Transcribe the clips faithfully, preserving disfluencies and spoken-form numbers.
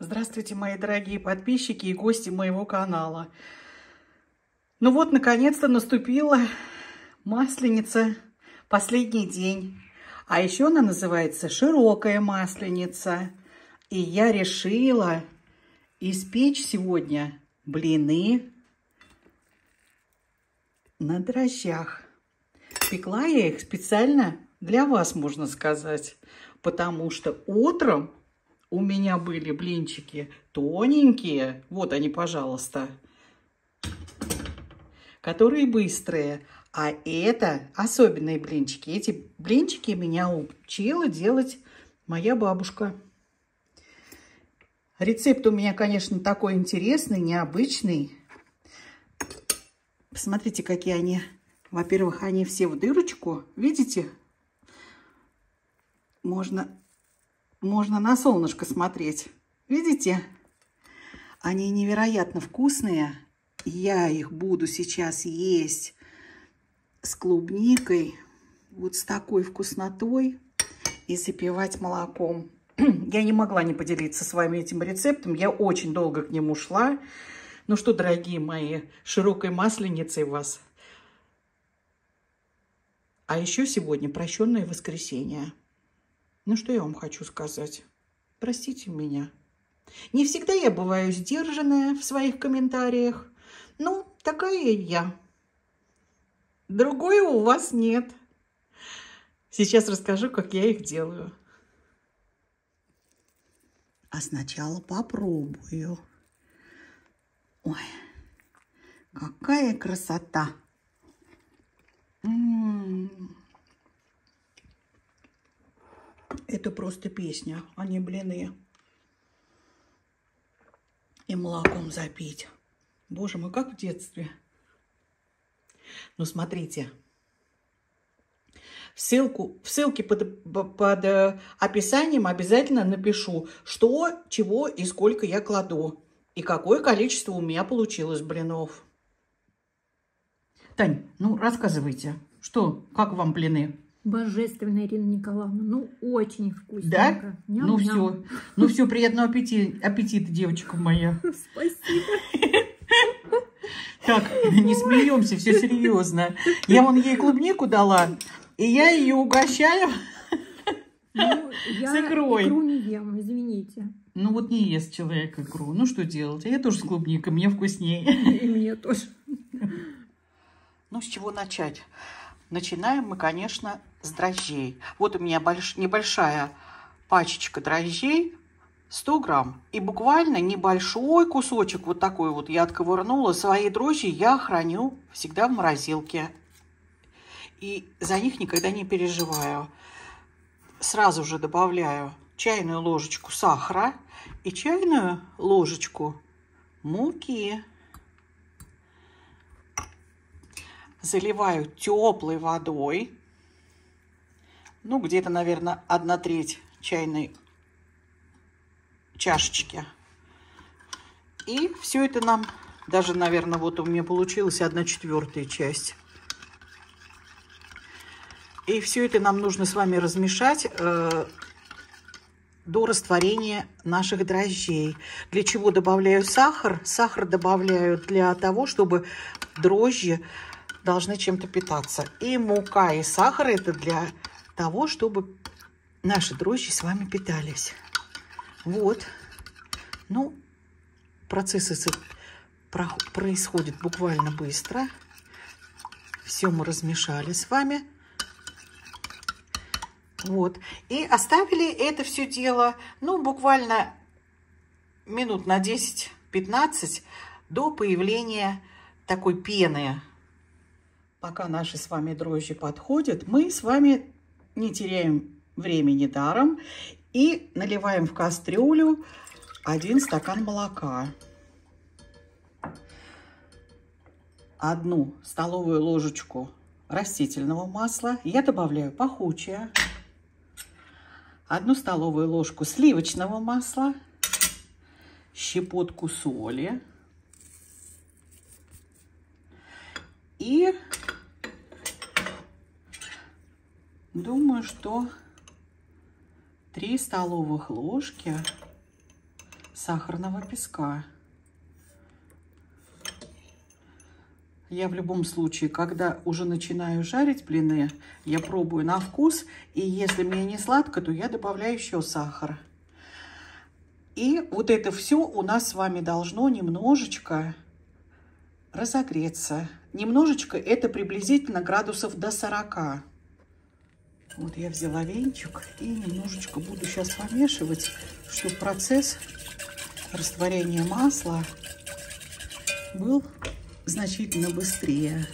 Здравствуйте, мои дорогие подписчики и гости моего канала. Ну вот, наконец-то наступила Масленица, последний день. А еще она называется широкая масленица. И я решила испечь сегодня блины на дрожжах. Пекла я их специально для вас, можно сказать, потому что утром у меня были блинчики тоненькие, вот они, пожалуйста, которые быстрые. А это особенные блинчики. Эти блинчики меня учила делать моя бабушка. Рецепт у меня, конечно, такой интересный, необычный. Посмотрите, какие они. Во-первых, они все в дырочку. Видите? Можно, можно на солнышко смотреть. Видите? Они невероятно вкусные. Я их буду сейчас есть с клубникой. Вот с такой вкуснотой. И запивать молоком. Я не могла не поделиться с вами этим рецептом. Я очень долго к нему шла. Ну что, дорогие мои, широкой масленицей вас. А еще сегодня прощенное воскресенье. Ну что я вам хочу сказать? Простите меня. Не всегда я бываю сдержанная в своих комментариях. Ну, такая я. Другой у вас нет. Сейчас расскажу, как я их делаю. А сначала попробую. Ой, какая красота! М-м-м. Это просто песня, а не блины. И молоком запить. Боже мой, как в детстве. Ну, смотрите. Ссылку, в ссылке под, под э, описанием обязательно напишу, что, чего и сколько я кладу. И какое количество у меня получилось блинов. Тань, ну рассказывайте, что, как вам блины? Божественно, Ирина Николаевна, ну очень вкусненько. Да? Ням-ням. Ну все, ну все, приятного аппетита, аппетита, девочка моя. Спасибо. Так, не смеемся, все серьезно. Я вон ей клубнику дала, и я ее угощаю Ну, я с икрой. икру не ем, извините. Ну вот не ест человек икру. Ну что делать? А я тоже с клубникой, мне вкуснее. И мне тоже. Ну с чего начать? Начинаем мы, конечно, с дрожжей. Вот у меня больш... небольшая пачечка дрожжей, сто грамм. И буквально небольшой кусочек, вот такой вот я отковырнула. Свои дрожжи я храню всегда в морозилке. И за них никогда не переживаю. Сразу же добавляю чайную ложечку сахара и чайную ложечку муки. Заливаю теплой водой. Ну, где-то, наверное, одна треть чайной чашечки. И все это нам, даже, наверное, вот у меня получилась одна четвертая часть. И все это нам нужно с вами размешать э, до растворения наших дрожжей. Для чего добавляю сахар? Сахар добавляю для того, чтобы дрожжи должны чем-то питаться. И мука, и сахар это для того, чтобы наши дрожжи с вами питались. Вот. Ну, процесс происходит буквально быстро. Все мы размешали с вами. Вот. И оставили это все дело, ну, буквально минут на десять-пятнадцать до появления такой пены. Пока наши с вами дрожжи подходят, мы с вами не теряем времени даром и наливаем в кастрюлю один стакан молока. Одну столовую ложечку растительного масла. Я добавляю пахучее. Одну столовую ложку сливочного масла, щепотку соли и думаю, что три столовых ложки сахарного песка. Я в любом случае, когда уже начинаю жарить блины, я пробую на вкус. И если мне не сладко, то я добавляю еще сахар. И вот это все у нас с вами должно немножечко разогреться. Немножечко, это приблизительно градусов до сорока. Вот я взяла венчик и немножечко буду сейчас помешивать, чтобы процесс растворения масла был значительно быстрее.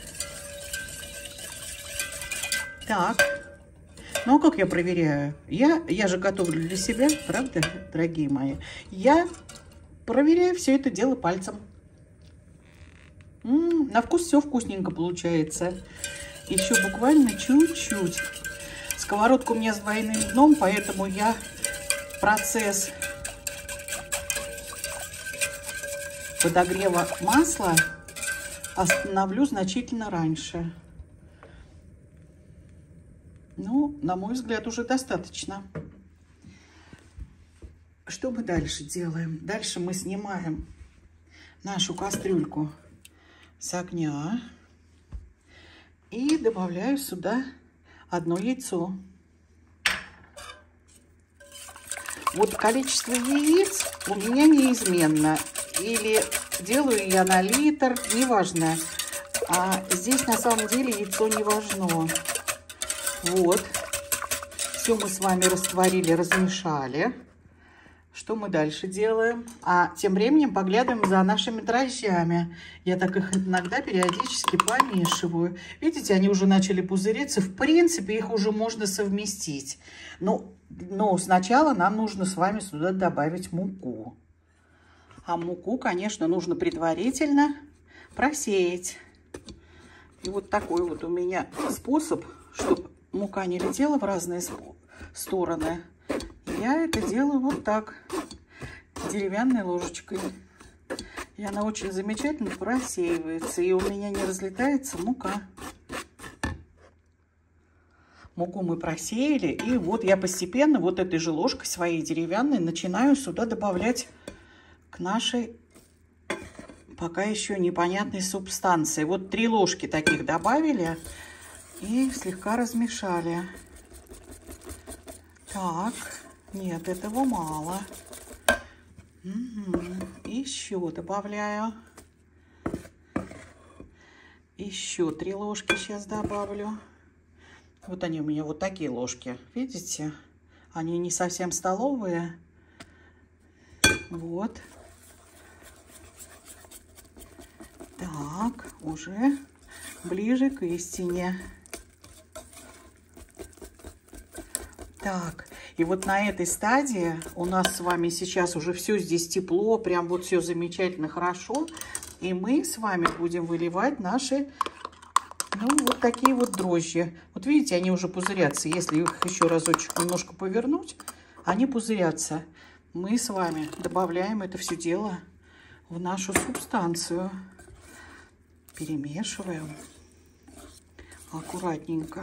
Так, ну а как я проверяю? Я, я же готовлю для себя, правда, дорогие мои? Я проверяю все это дело пальцем. М-м, на вкус все вкусненько получается. Еще буквально чуть-чуть. Сковородка у меня с двойным дном, поэтому я процесс подогрева масла остановлю значительно раньше. Ну, на мой взгляд, уже достаточно. Что мы дальше делаем? Дальше мы снимаем нашу кастрюльку с огня и добавляю сюда одно яйцо. Вот количество яиц у меня неизменно. Или делаю я на литр, неважно. А здесь на самом деле яйцо не важно. Вот. Все мы с вами растворили, размешали. Что мы дальше делаем? А тем временем поглядываем за нашими дрожжами. Я так их иногда периодически помешиваю. Видите, они уже начали пузыриться. В принципе, их уже можно совместить. Но, но сначала нам нужно с вами сюда добавить муку. А муку, конечно, нужно предварительно просеять. И вот такой вот у меня способ, чтобы мука не летела в разные стороны. Я это делаю вот так, деревянной ложечкой. И она очень замечательно просеивается. И у меня не разлетается мука. Муку мы просеяли. И вот я постепенно вот этой же ложкой своей деревянной начинаю сюда добавлять к нашей пока еще непонятной субстанции. Вот три ложки таких добавили и слегка размешали. Так, нет, этого мало. Угу. Еще добавляю. Еще три ложки сейчас добавлю. Вот они у меня вот такие ложки. Видите? Они не совсем столовые. Вот. Так, уже ближе к истине. Так, и вот на этой стадии у нас с вами сейчас уже все здесь тепло, прям вот все замечательно, хорошо. И мы с вами будем выливать наши, ну, вот такие вот дрожжи. Вот видите, они уже пузырятся. Если их еще разочек немножко повернуть, они пузырятся. Мы с вами добавляем это все дело в нашу субстанцию. Перемешиваем аккуратненько.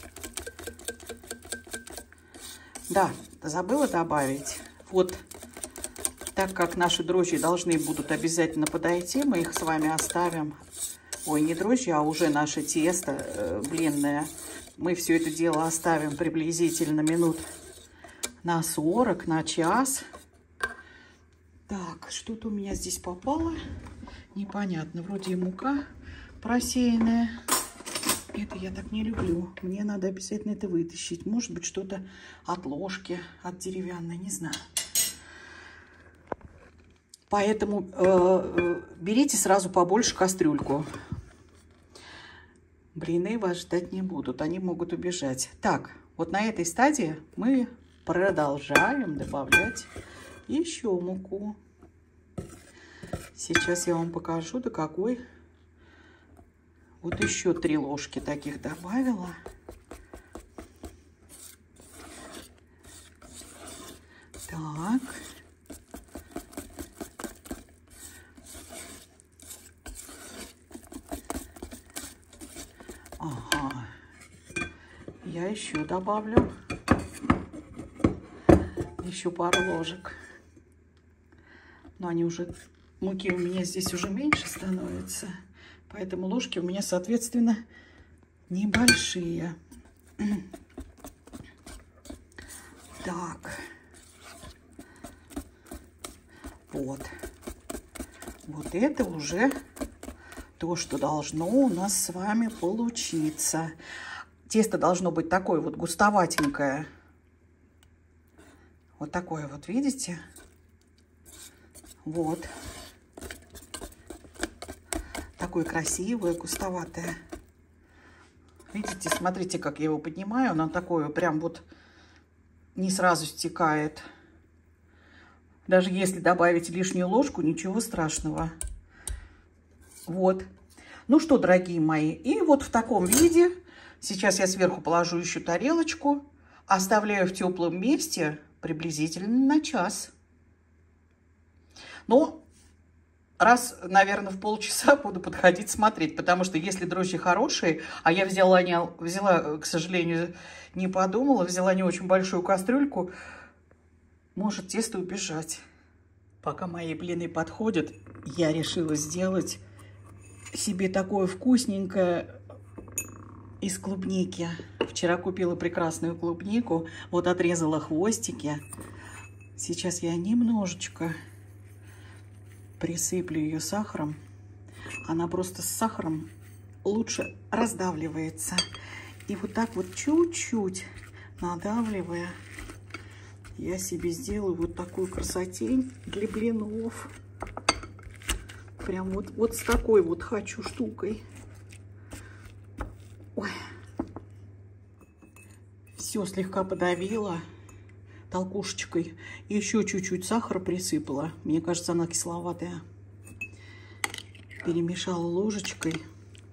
Да, забыла добавить. Вот так как наши дрожжи должны будут обязательно подойти, мы их с вами оставим. Ой, не дрожжи, а уже наше тесто э, блинное. Мы все это дело оставим приблизительно минут на сорок, на час. Так, что-то у меня здесь попало. Непонятно. Вроде и мука просеянная. Это я так не люблю. Мне надо обязательно это вытащить. Может быть, что-то от ложки, от деревянной, не знаю. Поэтому э, берите сразу побольше кастрюльку. Блины вас ждать не будут. Они могут убежать. Так, вот на этой стадии мы продолжаем добавлять еще муку. Сейчас я вам покажу, до какой. Вот еще три ложки таких добавила. Так. Ага. Я еще добавлю еще пару ложек. Но они уже, муки у меня здесь уже меньше становятся. Поэтому ложки у меня, соответственно, небольшие. Так. Вот. Вот это уже то, что должно у нас с вами получиться. Тесто должно быть такое вот густоватенькое. Вот такое вот, видите? Вот. Такое красивое, густоватое. Видите, смотрите, как я его поднимаю. Оно такое прям вот не сразу стекает. Даже если добавить лишнюю ложку, ничего страшного. Вот. Ну что, дорогие мои, и вот в таком виде. Сейчас я сверху положу еще тарелочку. Оставляю в теплом месте приблизительно на час. Ну, раз, наверное, в полчаса буду подходить смотреть. Потому что если дрожжи хорошие, а я взяла, не, взяла, к сожалению, не подумала, взяла не очень большую кастрюльку, может тесто убежать. Пока мои блины подходят, я решила сделать себе такое вкусненькое из клубники. Вчера купила прекрасную клубнику, вот отрезала хвостики. Сейчас я немножечко присыплю ее сахаром. Она просто с сахаром лучше раздавливается. И вот так вот чуть-чуть надавливая, я себе сделаю вот такую красотень для блинов. Прям вот, вот с такой вот хочу штукой. Ой. Все слегка подавила толкушечкой. И еще чуть-чуть сахара присыпала. Мне кажется, она кисловатая. Перемешала ложечкой.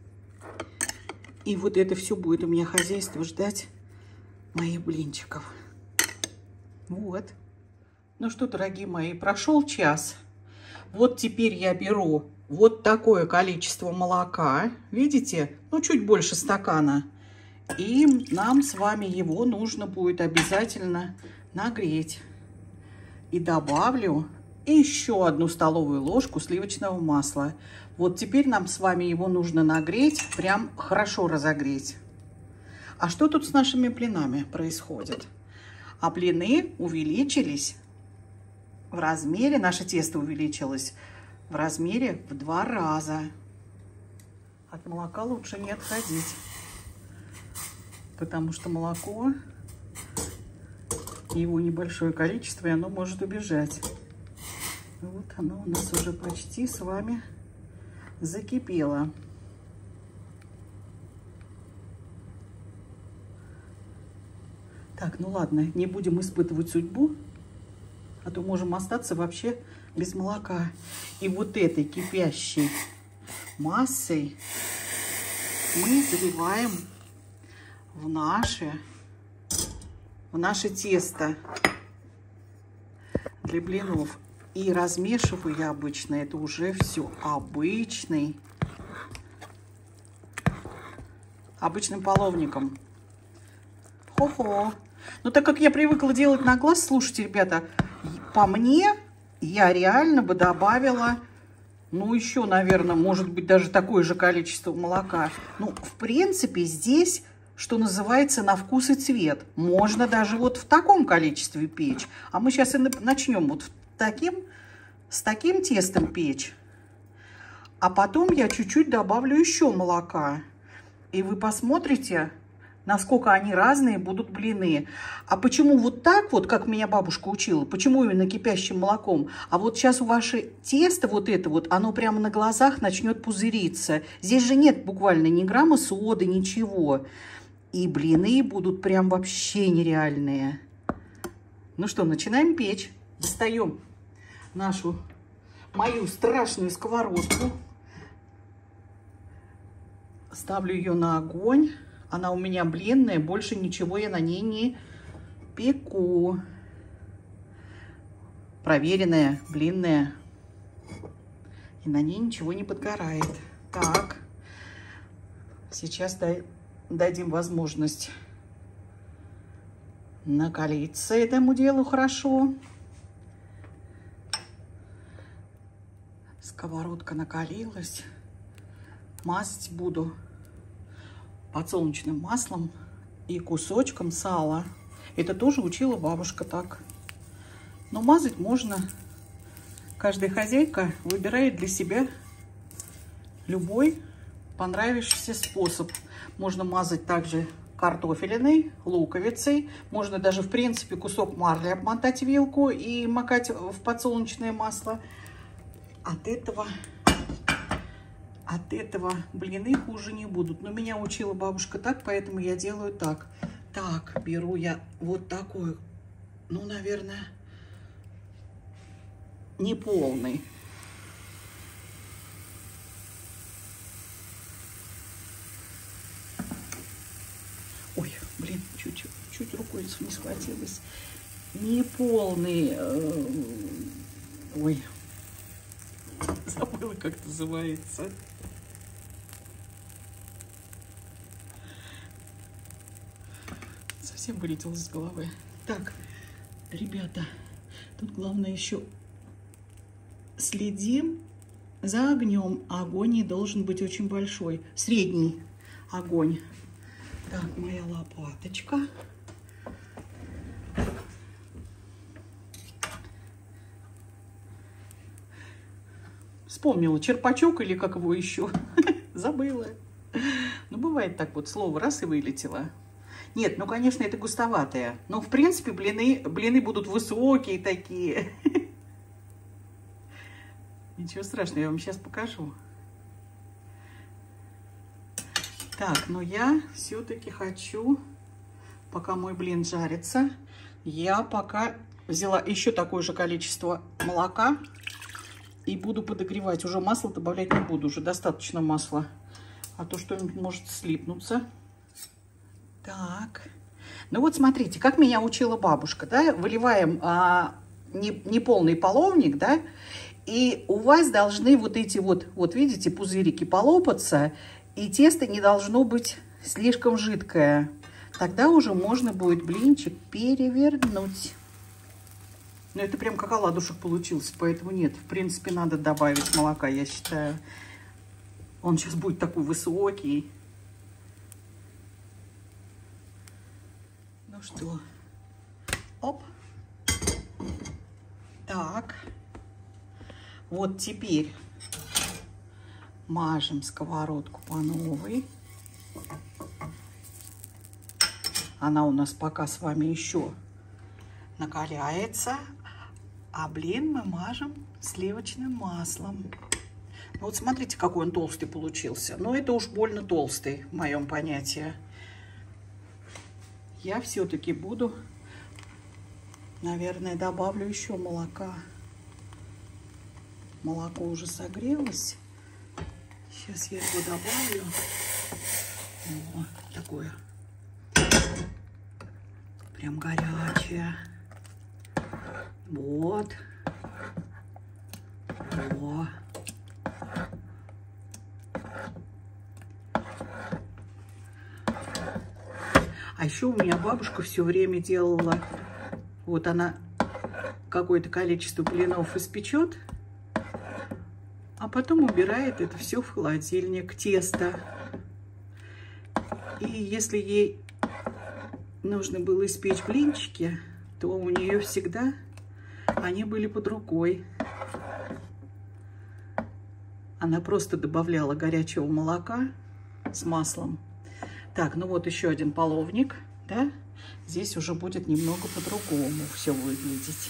И вот это все будет у меня хозяйство ждать моих блинчиков. Вот. Ну что, дорогие мои, прошел час. Вот теперь я беру вот такое количество молока. Видите? Ну, чуть больше стакана. И нам с вами его нужно будет обязательно нагреть. И добавлю еще одну столовую ложку сливочного масла. Вот теперь нам с вами его нужно нагреть, прям хорошо разогреть. А что тут с нашими блинами происходит? А блины увеличились в размере, наше тесто увеличилось в размере в два раза. От молока лучше не отходить, потому что молоко, его небольшое количество, и оно может убежать. Вот оно у нас уже почти с вами закипело. Так, ну ладно, не будем испытывать судьбу, а то можем остаться вообще без молока. И вот этой кипящей массой мы заливаем в наше, в наше тесто для блинов. И размешиваю я обычно, это уже все обычный, обычным половником. Хо-хо. Но так как я привыкла делать на глаз, слушайте, ребята, по мне я реально бы добавила, ну, еще, наверное, может быть, даже такое же количество молока. Ну, в принципе, здесь, что называется, на вкус и цвет. Можно даже вот в таком количестве печь. А мы сейчас и начнем вот таким, с таким тестом печь. А потом я чуть-чуть добавлю еще молока. И вы посмотрите, насколько они разные будут блины. А почему вот так вот, как меня бабушка учила, почему именно кипящим молоком? А вот сейчас у ваше тесто вот это вот, оно прямо на глазах начнет пузыриться. Здесь же нет буквально ни грамма соды, ничего. И блины будут прям вообще нереальные. Ну что, начинаем печь. Достаем нашу, мою страшную сковородку. Ставлю ее на огонь. Она у меня блинная, больше ничего я на ней не пеку. Проверенная, блинная. И на ней ничего не подгорает. Так. Сейчас дадим возможность накалиться этому делу хорошо. Сковородка накалилась. Мазать буду подсолнечным маслом и кусочком сала. Это тоже учила бабушка так. Но мазать можно. Каждая хозяйка выбирает для себя любой понравившийся способ. Можно мазать также картофелиной, луковицей. Можно даже, в принципе, кусок марли обмотать в вилку и макать в подсолнечное масло. От этого, от этого блины хуже не будут. Но меня учила бабушка так, поэтому я делаю так. Так, беру я вот такой, ну, наверное, неполный. Ой, блин, чуть, чуть рукой не схватилась. Неполный. Э, ой, забыла, как называется. Совсем вылетело из головы. Так, ребята, тут главное еще следим за огнем. Огонь не должен быть очень большой. Средний огонь. Так, моя лопаточка. Вспомнила, черпачок или как его еще. Забыла. Ну, бывает так вот, слово раз и вылетело. Нет, ну, конечно, это густоватое. Но, в принципе, блины, блины будут высокие такие. Ничего страшного, я вам сейчас покажу. Так, но я все-таки хочу, пока мой блин жарится, я пока взяла еще такое же количество молока и буду подогревать. Уже масло добавлять не буду, уже достаточно масла, а то что-нибудь может слипнуться. Так, ну вот смотрите, как меня учила бабушка, да, выливаем а, не, не полный половник, да, и у вас должны вот эти вот, вот видите, пузырики полопаться, и тесто не должно быть слишком жидкое. Тогда уже можно будет блинчик перевернуть. Но это прям как оладушек получился, поэтому нет, в принципе, надо добавить молока, я считаю. Он сейчас будет такой высокий. Ну что, оп. Так. Вот теперь мажем сковородку по новой. Она у нас пока с вами еще накаляется. А блин мы мажем сливочным маслом. Ну вот смотрите, какой он толстый получился. Но это уж больно толстый в моем понятии. Я все-таки буду, наверное, добавлю еще молока. Молоко уже согрелось. Сейчас я его добавлю. О, такое прям горячее. Вот. О. А еще у меня бабушка все время делала, вот она какое-то количество блинов испечет, а потом убирает это все в холодильник, тесто. И если ей нужно было испечь блинчики, то у нее всегда они были под рукой. Она просто добавляла горячего молока с маслом. Так, ну вот еще один половник, да? Здесь уже будет немного по-другому все выглядеть.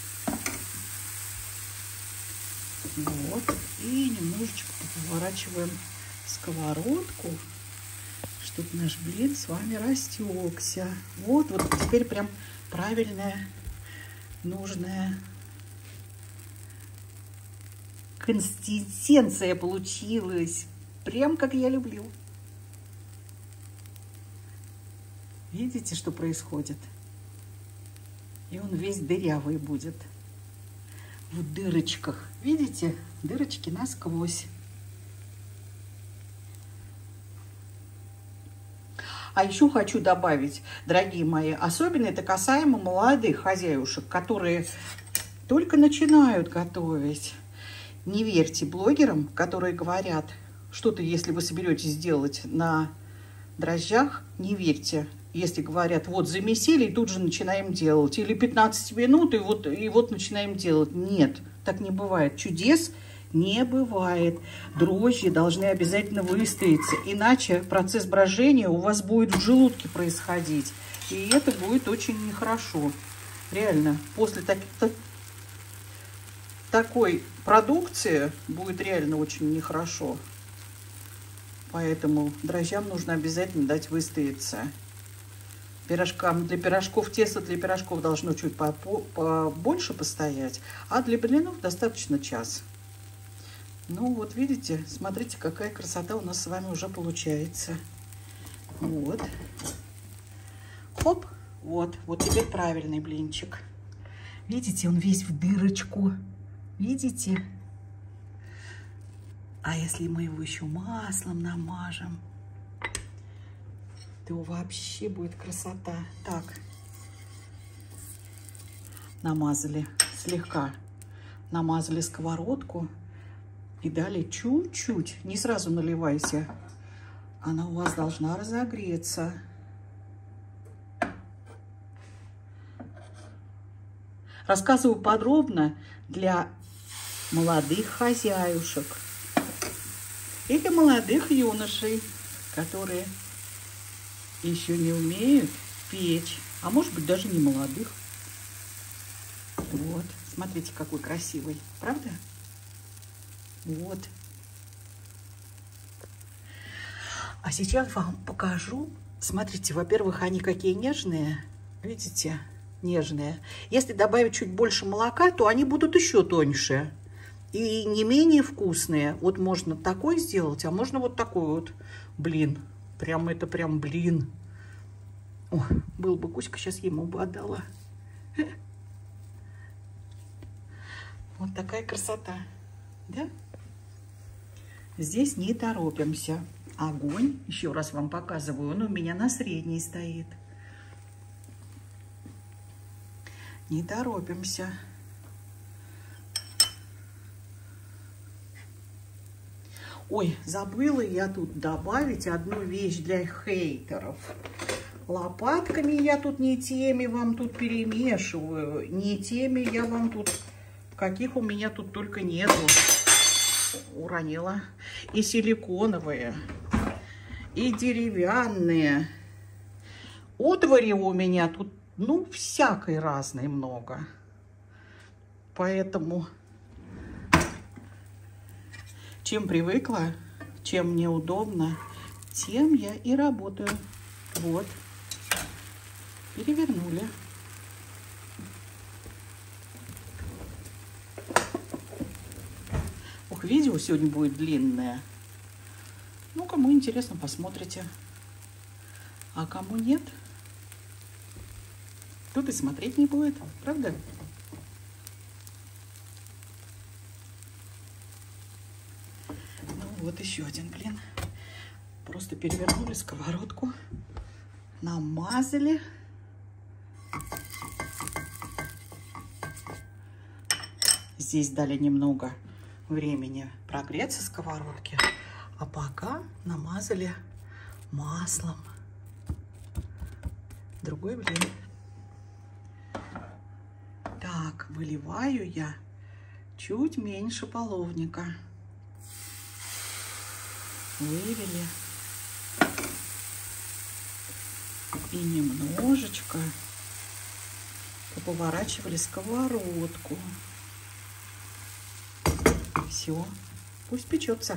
Вот. И немножечко поворачиваем сковородку, чтобы наш блин с вами растекся. Вот, вот теперь прям правильная, нужная консистенция получилась. Прям как я люблю. Видите, что происходит? И он весь дырявый будет. В дырочках. Видите? Дырочки насквозь. А еще хочу добавить, дорогие мои, особенно это касаемо молодых хозяюшек, которые только начинают готовить. Не верьте блогерам, которые говорят, что-то, если вы соберетесь сделать на дрожжах, не верьте. Если говорят, вот замесили, и тут же начинаем делать. Или пятнадцать минут, и вот, и вот начинаем делать. Нет, так не бывает. Чудес не бывает. Дрожжи должны обязательно выстояться. Иначе процесс брожения у вас будет в желудке происходить. И это будет очень нехорошо. Реально, после так, так, такой продукции будет реально очень нехорошо. Поэтому дрожжам нужно обязательно дать выстояться. Пирожкам, для пирожков, тесто для пирожков должно чуть побольше постоять, а для блинов достаточно час. Ну вот видите, смотрите, какая красота у нас с вами уже получается. Вот. Хоп, вот, вот теперь правильный блинчик. Видите, он весь в дырочку. Видите? А если мы его еще маслом намажем, то вообще будет красота. Так, намазали слегка, намазали сковородку и дали чуть-чуть, не сразу наливайте, она у вас должна разогреться. Рассказываю подробно для молодых хозяюшек или молодых юношей, которые еще не умеют печь, а может быть даже не молодых. Вот, смотрите, какой красивый, правда? Вот. А сейчас вам покажу. Смотрите, во-первых, они какие нежные, видите, нежные. Если добавить чуть больше молока, то они будут еще тоньше и не менее вкусные. Вот можно такой сделать, а можно вот такой вот блин. Прям это прям блин. О, был бы Кузька, сейчас ему бы отдала. Вот такая красота. Да? Здесь не торопимся. Огонь, еще раз вам показываю, он у меня на средней стоит. Не торопимся. Ой, забыла я тут добавить одну вещь для хейтеров. Лопатками я тут не теми вам тут перемешиваю. Не теми я вам тут... Каких у меня тут только нету. Уронила. И силиконовые, и деревянные. Утвари у меня тут, ну, всякой разной много. Поэтому... Чем привыкла, чем мне удобно, тем я и работаю. Вот. Перевернули. Ох, видео сегодня будет длинное. Ну, кому интересно, посмотрите. А кому нет, тут и смотреть не будет, правда? Вот еще один блин. Просто перевернули сковородку, намазали. Здесь дали немного времени прогреться сковородке, а пока намазали маслом. Другой блин. Так, выливаю я чуть меньше половника. Вывели и немножечко поворачивали сковородку. Все, пусть печется.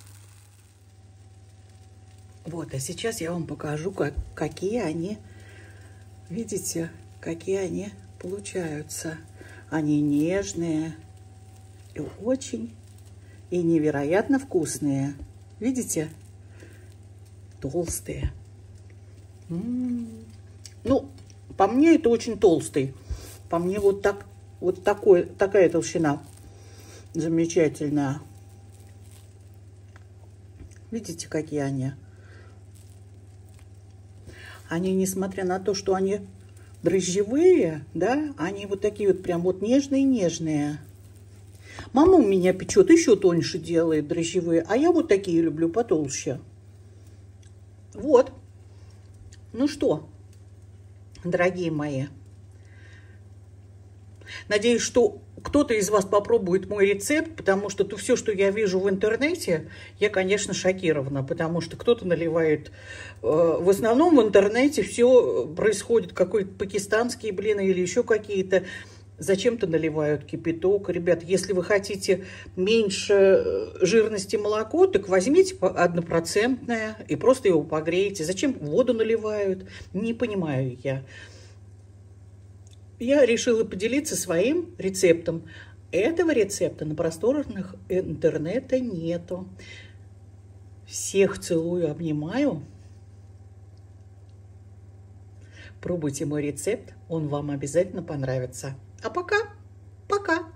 Вот, а сейчас я вам покажу, как, какие они, видите, какие они получаются. Они нежные и очень, и невероятно вкусные. Видите? Толстые. М-м-м. Ну, по мне это очень толстый. По мне вот так, вот такой, такая толщина. Замечательная. Видите, какие они? Они, несмотря на то, что они дрожжевые, да, они вот такие вот прям вот нежные-нежные. Мама у меня печет еще тоньше делает дрожжевые, а я вот такие люблю потолще. Вот. Ну что, дорогие мои, надеюсь, что кто-то из вас попробует мой рецепт, потому что то все, что я вижу в интернете, я, конечно, шокирована, потому что кто-то наливает... Э, в основном в интернете все происходит, какой-то пакистанские блины или еще какие-то. Зачем-то наливают кипяток. Ребят, если вы хотите меньше жирности молоко, так возьмите однопроцентное и просто его погрейте. Зачем воду наливают? Не понимаю я. Я решила поделиться своим рецептом. Этого рецепта на просторах интернета нету. Всех целую, обнимаю. Пробуйте мой рецепт, он вам обязательно понравится. А пока, пока.